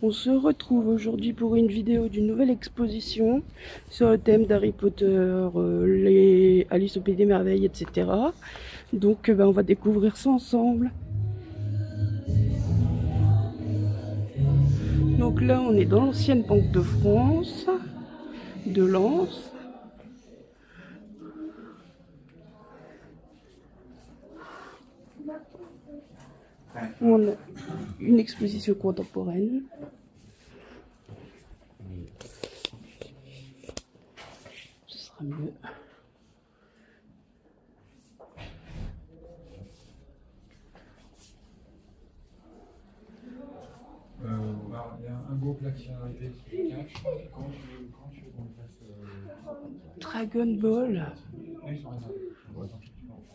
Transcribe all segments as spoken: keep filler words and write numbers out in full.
On se retrouve aujourd'hui pour une vidéo d'une nouvelle exposition sur le thème d'Harry Potter, euh, les Alice au Pays des Merveilles, et cetera. Donc euh, ben, on va découvrir ça ensemble. Donc là on est dans l'ancienne Banque de France, de Lens. On a une exposition contemporaine. Ce sera mieux. Euh, alors, il y a un beau plat qui vient d'arriver sur le cache. Quand tu veux, quand tu veux qu'on le fasse. Euh... Dragon Ball. Oui, sur un autre. Ouais, attends, je pense.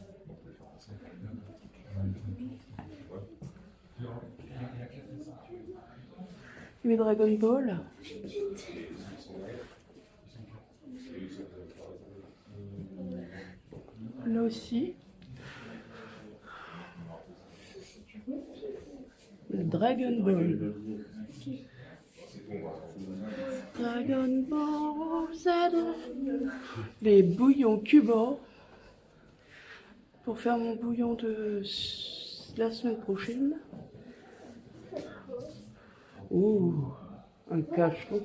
Mais Dragon Ball. Là aussi. Le Dragon Ball. Dragon Ball Z. Les bouillons Cuba. Pour faire mon bouillon de la semaine prochaine. Oh, un cachot.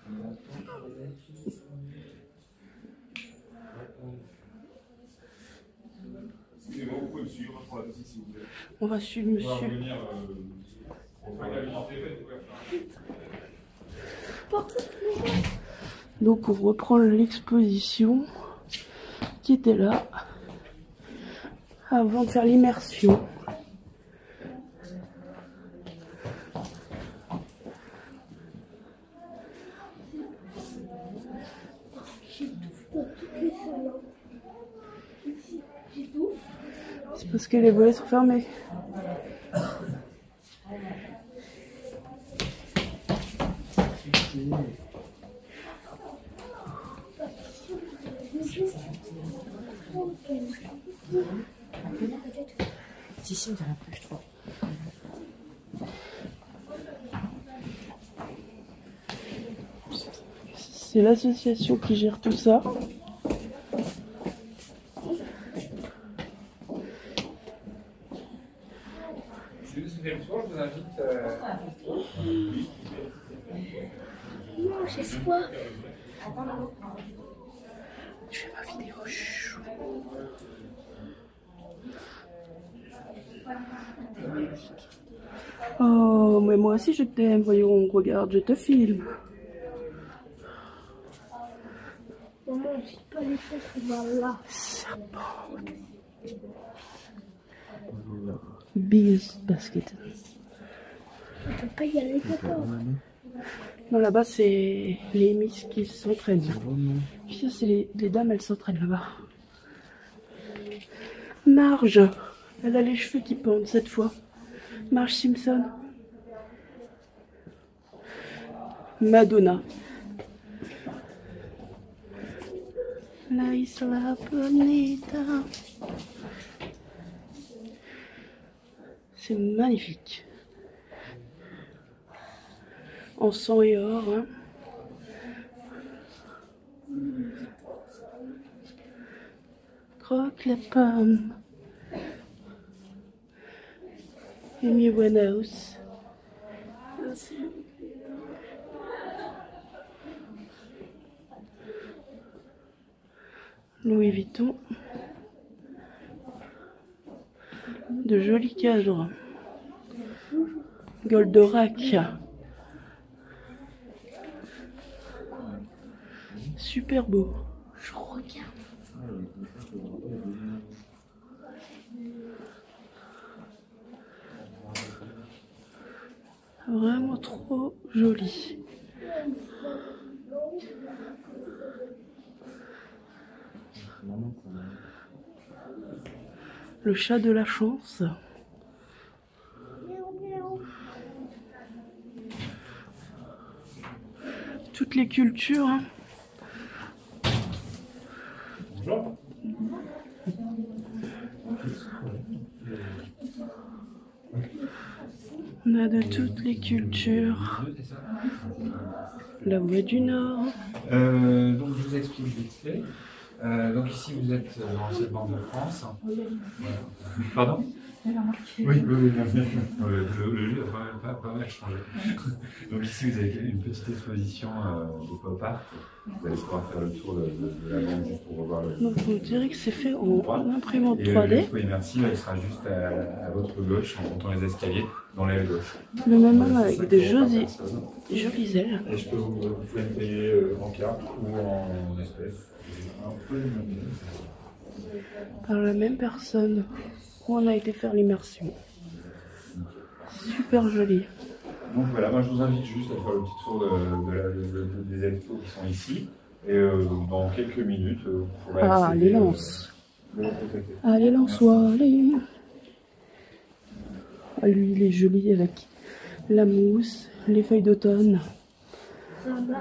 Excusez-moi, vous pouvez me suivre, je prends la petite s'il vous plaît. On va suivre monsieur. On va revenir euh, pour faire la lumière. Donc on reprend l'exposition qui était là avant de faire l'immersion. C'est parce que les volets sont fermés. D'ici, on dirait plus, je trouve. C'est l'association qui gère tout ça. Si vous souhaitez le soir, je vous invite. Euh... Non, j'ai soif. Je fais ma vidéo. Chou. Oh, mais moi aussi je t'aime. Voyons, regarde, je te filme. Maman, j'ai pas les fesses, voilà. Serpent. Biggest basket. On peut pas y aller, papa. Non, là-bas, c'est les miss qui s'entraînent. Ça, c'est les, les dames, elles s'entraînent là-bas. Marge, elle a les cheveux qui pendent cette fois. Marge Simpson. Madonna. La Isla Bonita. C'est magnifique. En sang et or. Hein. Croque la pomme. Amy Winehouse. Louis Vuitton. De jolis cadres. Goldorak. Super beau. Je regarde. Vraiment trop joli. Le chat de la chance. Toutes les cultures. Hein. On On a de toutes les cultures. La voie du Nord. Euh, donc je vous explique vite fait. Euh, donc ici vous êtes dans cette bande de France. Voilà. Pardon? Oui, oui, oui, bien sûr. Le, le, le lieu a pas, pas, pas mal changé. Donc ici vous avez une petite exposition euh, de pop art. Vous allez pouvoir faire le tour de, de, de la bande juste pour revoir le. Donc on dirait que c'est fait en, en imprimante Et trois D. l'expo immersive, elle sera juste à, à votre gauche en montant les escaliers dans l'aile gauche. Le même homme avec des jolies, jolies ailes. Et je peux vous, vous pouvez me payer euh, en carte ou en espèces. Par la même personne où on a été faire l'immersion. Super joli. Donc voilà, moi je vous invite juste à faire le petit tour de, de la, de, de, des expos qui sont ici. Et euh, dans quelques minutes, vous pourrez Ah, accéder, les lances. Euh, Allez, lance-toi, allez. Ah, lui, il est joli avec la mousse, les feuilles d'automne. Ça va.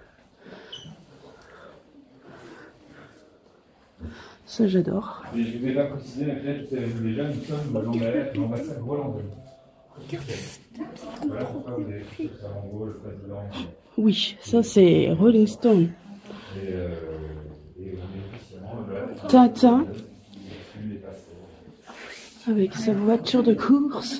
Ça, j'adore. Et je vous ai pas précisé, mais peut-être que vous savez déjà, nous sommes de l'ambassade hollandaise. Voilà pourquoi vous avez fait ça en gros, le président. Oui, ça, c'est Rolling Stone. Et, euh, et on est effectivement là. Tintin. Avec sa voiture de course.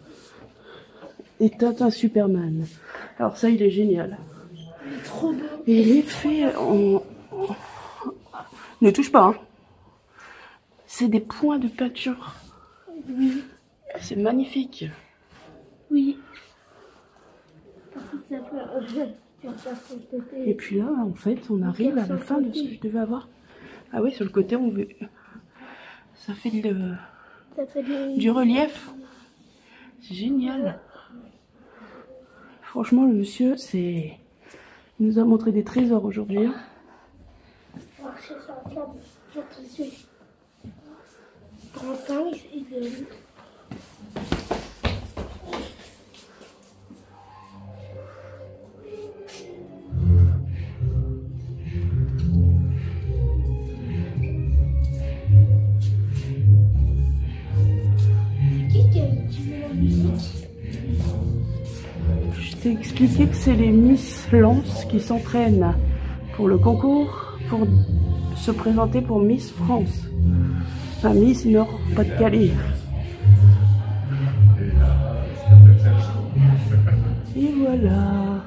Et Tintin Superman. Alors ça, il est génial. Il est trop beau. Et il est fait en... Ne touche pas, hein. C'est des points de peinture. Oui. C'est magnifique. Oui. Parce que ça peut... on passe sur le côté. Et puis là, en fait, on arrive à la fin de ce que je devais avoir. Ah oui, sur le côté, on veut... Ça fait le... Ça fait des... du relief. C'est génial. Franchement, le monsieur, c'est... Il nous a montré des trésors aujourd'hui. hein. marcher sur la table, je te suis. trente ans, il il- Qui qui a utilisé la musique? Je t'ai expliqué que c'est les Miss Lance qui s'entraînent pour le concours, pour se présenter pour Miss France. Enfin, Miss Nord-Pas-de-Calais. Et voilà.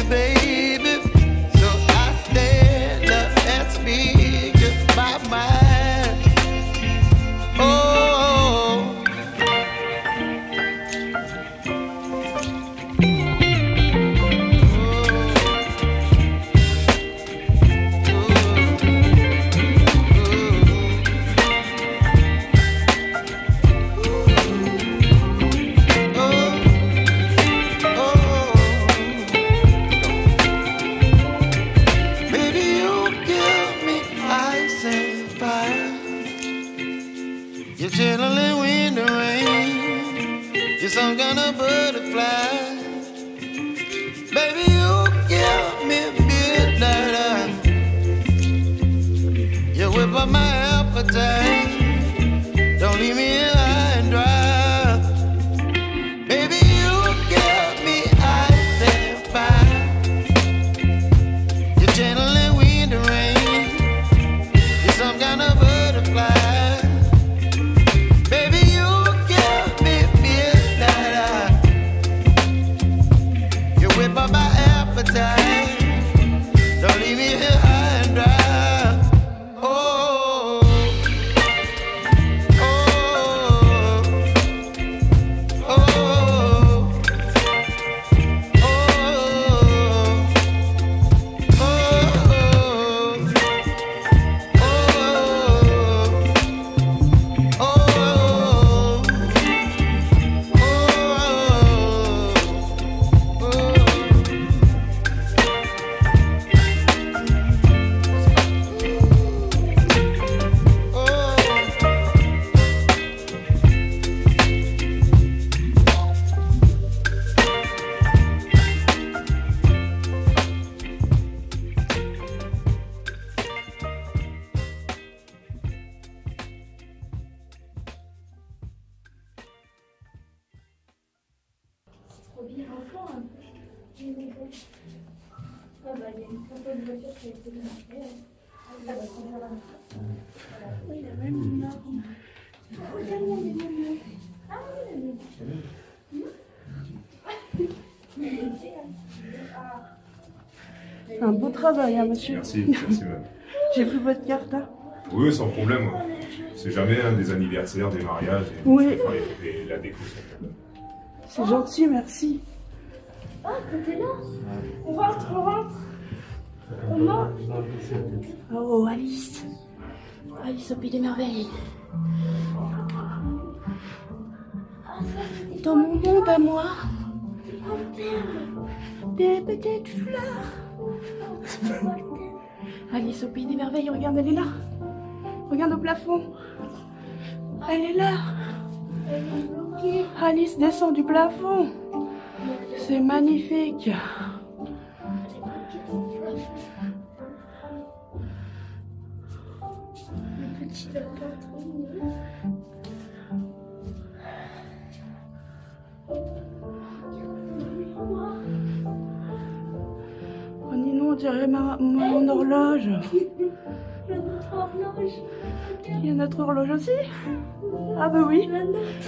you, baby. So I stand up and speak my mind. Oh. Chilling wind and rain, you're some kind of butterfly. Baby, you give me midnight. You whip up my appetite. Don't leave me here high and dry. Baby, you give me ice and fire. You're channeling wind and rain. You're some kind of butterfly. Don't leave me here high and dry. Oh, oh, oh, oh, oh, Trop bien, enfant. Ah bah, il y a une photo de voiture qui a été montée. Ah bah, c'est bien là. Oui, la même norme. Regarde, il y a des mêmes. Ah oui, la même. C'est un beau travail, hein, monsieur. Merci, merci madame. J'ai pris votre carte, hein. Oui, sans problème. C'est jamais un des anniversaires, des mariages. Et Oui. enfin, il faut des- la déco. C'est gentil, merci. Ah, t'étais là. On rentre, on rentre. Comment? Oh, Alice. Alice au pays des merveilles. Dans mon monde à moi, des petites fleurs. Alice au pays des merveilles, regarde, elle est là. Regarde au plafond. Elle est là. Alice descend du plafond. C'est magnifique. Le petit lapin trop mignon. Oh Ninon, on dirait ma, mon horloge. Le notre horloge. Il y a notre horloge aussi. Ah bah oui. La nôtre.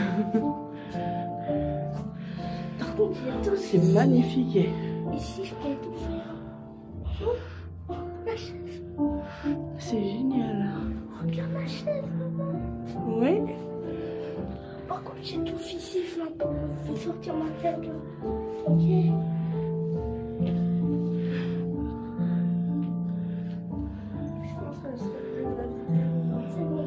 Par contre, il y a tout. C'est magnifique. Ici, je peux tout faire. Oh, la chaise. C'est génial. Regarde la chaise. Oui. Par contre, j'ai tout ici. Je vais je vais sortir ma tête. Là. Ok. Je pense que ça serait la vidéo. C'est bon.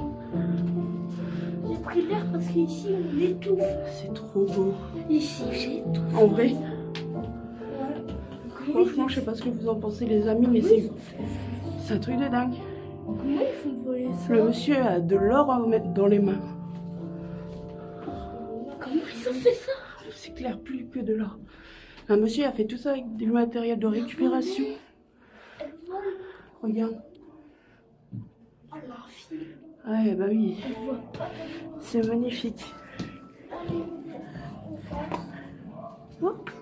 J'ai pris l'air parce qu'ici, on étouffe. C'est trop beau. Ici, j'étouffe. En vrai, Voilà. franchement, je sais pas ce que vous en pensez, les amis, mais c'est c'est un truc de dingue. Comment ils font voler ça? Le monsieur a de l'or à mettre dans les mains. Comment ils ont fait ça? C'est clair, plus que de l'or. Un monsieur a fait tout ça avec du matériel de récupération. Elle vole. Regarde. Oh, l'infini. Ouais, bah oui. Elle voit pas. C'est magnifique. Allez. Hop.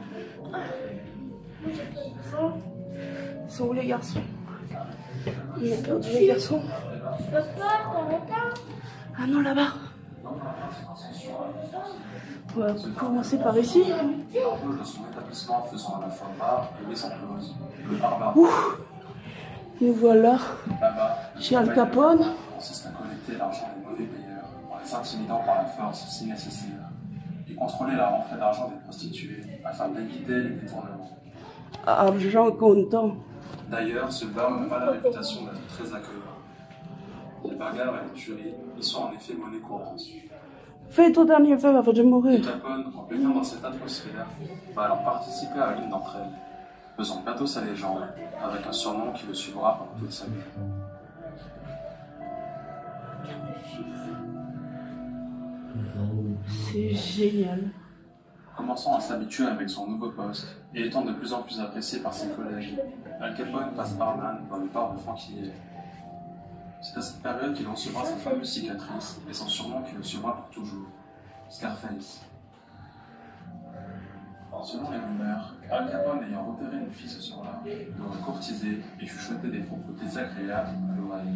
Sont où les garçons? On a perdu les garçons. Papa, t'en retard? Ah non, là-bas. On va commencer par ici. établissement faisant à la fois bar et mise en cause, le Barbare. Nous voilà Là-bas, chez Al Capone. consiste à collecter l'argent des mauvais payeurs en les intimidant par la force si nécessaire et contrôler la rentrée d'argent des prostituées afin d'éviter les détournements. Ah, Jean content. D'ailleurs, ce bar n'a pas la réputation d'être très accueillant. Les bagarres et les tueries y sont en effet monnaie courante. Fais ton dernier feu avant de Al mourir. Capone, en baignant dans cette atmosphère, va alors participer à l'une d'entre elles, faisant bientôt sa légende, avec un surnom qui le suivra pendant toute sa vie. C'est génial. Commençant à s'habituer avec son nouveau poste et étant de plus en plus apprécié par ses collègues, Al Capone passe barman dans le bar de Franquillier. C'est à cette période qu'il recevra sa fameuse cicatrice et son surnom qui le suivra pour toujours, Scarface. Selon les rumeurs, Al Capone ayant repéré une fille ce soir-là, l'aurait courtisée et chuchoté des propos désagréables à l'oreille.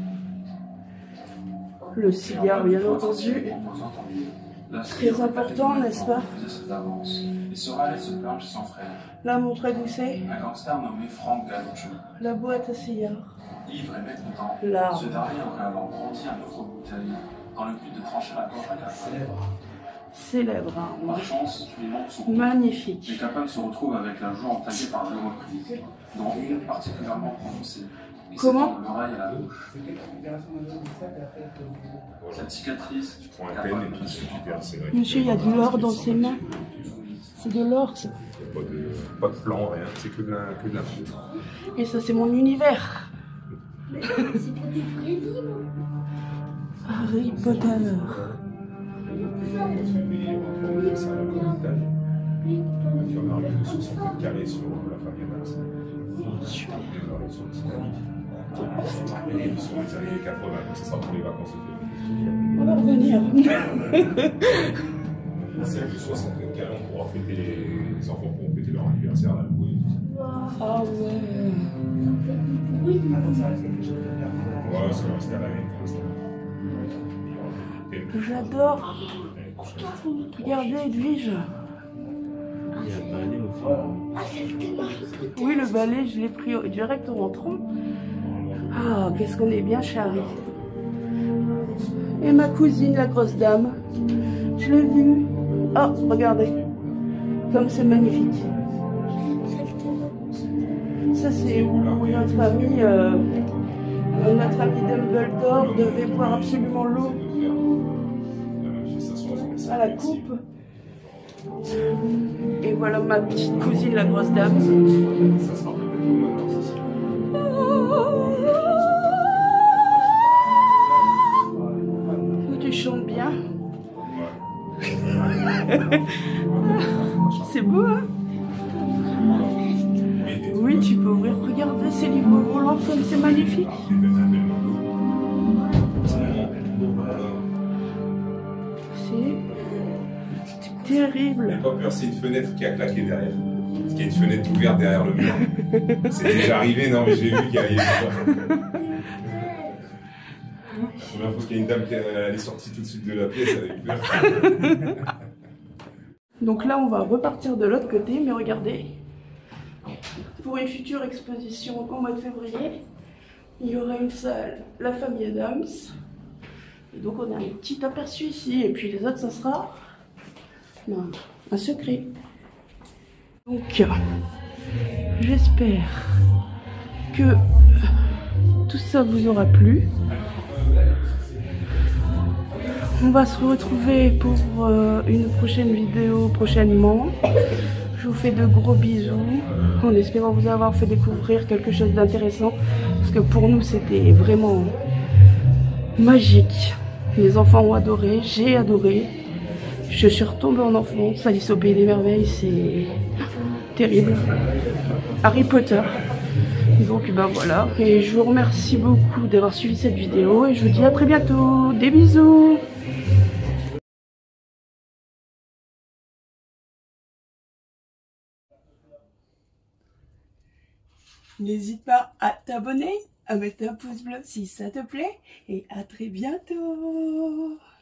Le cigare, bien entendu. Très important, n'est-ce pas? Il sera allé se plaindre chez son frère, Là, montrez d'où c'est. un gangster nommé Frank Galuccio. La boîte à cigares. Ivre et mécontent, Là. ce dernier aurait alors brandi un autre bouteille dans le but de trancher la gorge à Capone. Célèbre, hein. Par chance, il manque son coup. Magnifique. Et Capone se retrouve avec la joue entaillée par deux reprises, dont une particulièrement prononcée. Et Comment? c'est dans l'oreille à la bouche. Cette cicatrice, Je prends un pen et puis je récupère, c'est vrai. Monsieur, il y a de l'or dans ses mains. C'est de l'or, ça. Il n'y a pas de, pas de plan, rien. C'est que de la, que de la poudre. Et ça, c'est mon univers. Mais c'est pas des vrais livres. Harry Potter. Ça, c'est un gros étage. Il y en a un de soixante mètres carrés sur la famille Adams. Super. Ils sont dynamiques. Ils sont des années quatre-vingts, donc ça sera pour les vacances. On va revenir. C'est de soixante mètres carrés, on pourra fêter les, les enfants pourront fêter leur anniversaire à l'Halloween. Ah ouais. Ouais, ça va rester à la même pour l'instant. J'adore. Regardez, Edwige. Ah, c'est le thème Harry Potter. Oui, le balai, je l'ai pris au- direct en rentrant. Ah, qu'est-ce qu'on est bien chez Harry. Et ma cousine, la grosse dame. Je l'ai vue. Oh, regardez. Comme c'est magnifique. C'est le thème. Ça, c'est où notre ami, euh, notre ami Dumbledore devait boire absolument l'eau à la coupe. Et voilà ma petite cousine, la grosse dame. Ça sera peut-être maintenant, c'est Oh, tu chantes bien. C'est beau, hein? Oui, tu peux ouvrir. Regardez ces livres volants comme c'est magnifique. C'est terrible. N'aie pas peur, c'est une fenêtre qui a claqué derrière. Parce qu'il y a une fenêtre ouverte derrière le mur. C'est déjà arrivé, non mais j'ai vu qu'il y avait une La première fois qu'il y a une dame qui elle est sortie tout de suite de la pièce avec peur. Donc là, on va repartir de l'autre côté, mais regardez. Pour une future exposition au mois de février, il y aura une salle, la famille Adams. Et donc on a un petit aperçu ici, et puis les autres, ça sera ben, un secret. Donc, j'espère que tout ça vous aura plu. On va se retrouver pour euh, une prochaine vidéo prochainement. Je vous fais de gros bisous, en espérant vous avoir fait découvrir quelque chose d'intéressant. Parce que pour nous, c'était vraiment magique. Les enfants ont adoré, j'ai adoré. Je suis retombée en enfance. Alice au Pays des Merveilles, c'est terrible. Harry Potter. Donc ben voilà. Et je vous remercie beaucoup d'avoir suivi cette vidéo. Et je vous dis à très bientôt. Des bisous. N'hésite pas à t'abonner, à mettre un pouce bleu si ça te plaît. Et à très bientôt.